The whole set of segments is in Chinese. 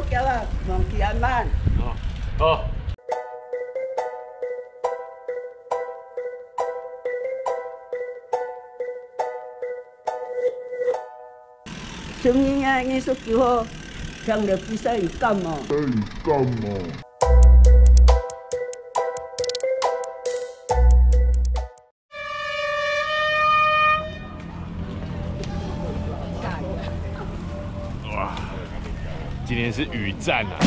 叫啊，忘记安慢。 哦。 声音啊，艺术球好，听着比赛有感哦。 哇，今天是雨战啊！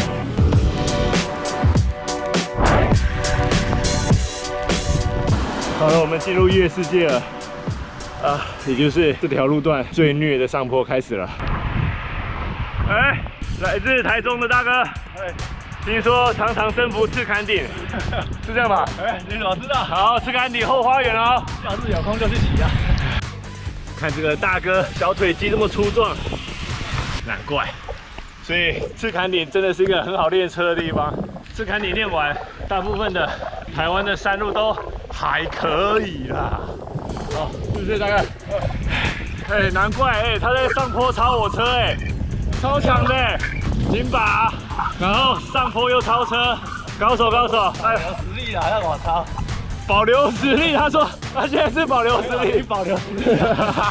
好了，我们进入月世界了。 啊，也就是这条路段最虐的上坡开始了。哎，来自台中的大哥，听说常常征服赤坎顶，是这样吧？哎，你怎么知道？好，赤坎顶后花园哦，要是有空就去骑啊。看这个大哥小腿肌这么粗壮，难怪。所以赤坎顶真的是一个很好练车的地方。赤坎顶练完，大部分的台湾的山路都还可以啦。 哦，是不是大概？哎，难怪哎，他在上坡超我车哎，超强的，紧把，然后上坡又超车，高手高手，哎，有实力啦，让我超，保留实力，他说他现在是保留实力，保留实力，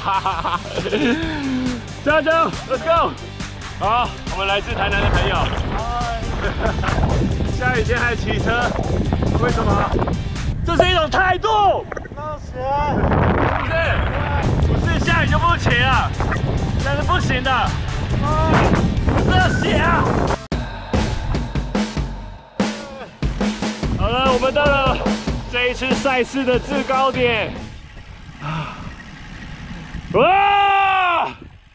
加油 ，Let's go！ 好，我们来自台南的朋友，下雨天还骑车，为什么？这是一种态度。 不是下雨就不骑了，这是不行的。热血啊！好了，我们到了这一次赛事的制高点。哇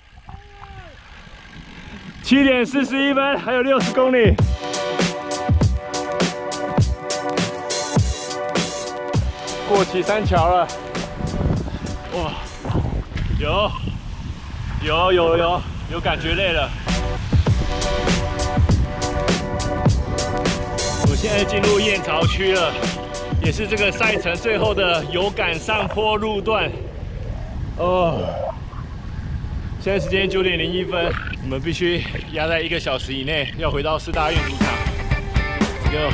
！7点41分，还有60公里。 过旗山桥了，哇，有感觉累了。我现在进入燕巢区了，也是这个赛程最后的有感上坡路段。哦，现在时间9点01分，我们必须压在1个小时以内，要回到4大运主场。Go。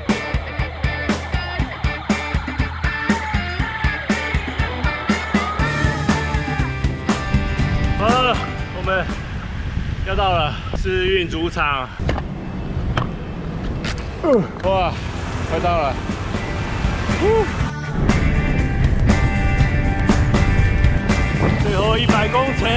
好了，我们要到了世运主场。哇，快到了！最后100公尺，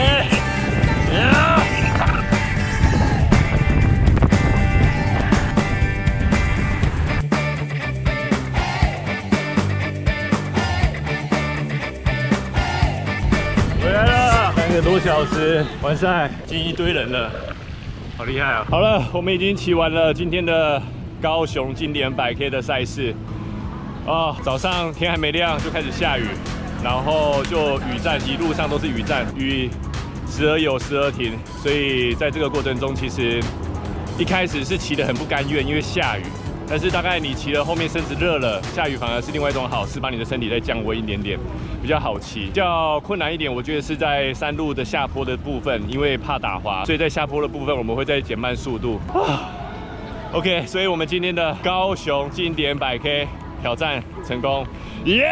回来了，3个多小时完赛，进一堆人了，好厉害啊！好了，我们已经骑完了今天的高雄经典100K 的赛事。哦，早上天还没亮就开始下雨，然后就雨战，一路上都是雨战，雨时而有时而停，所以在这个过程中，其实一开始是骑得很不甘愿，因为下雨。 但是大概你骑了后面身子热了，下雨反而是另外一种好事，把你的身体再降温一点点，比较好骑。比较困难一点，我觉得是在山路的下坡的部分，因为怕打滑，所以在下坡的部分我们会再减慢速度。OK， 所以我们今天的高雄经典100K 挑战成功，耶！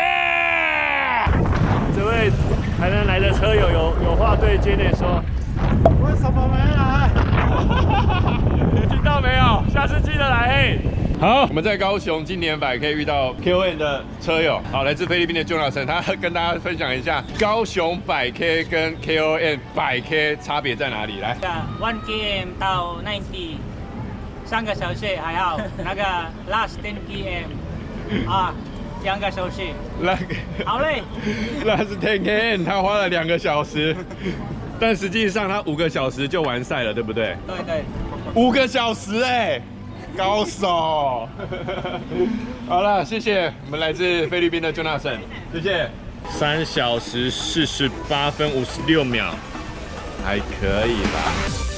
这位台南来的车友有话对 Jenny 说， 为什么没来？ 听到没有？下次记得来嘿。 好，我们在高雄今年100K遇到 KON 的车友，好，来自菲律宾的 Jonathan， 他跟大家分享一下高雄100K 跟 KON 100K 差别在哪里？来 ，1 km 到90， 3个小时，还有那个 last 10 km 啊，2个小时，好累。 last 10 km 他花了2个小时，但实际上他5个小时就完赛了，对不对？ 对对 ，5个小时哎。 高手，好了，谢谢我们来自菲律宾的 Jonathan， 谢谢。3小时48分56秒，还可以吧。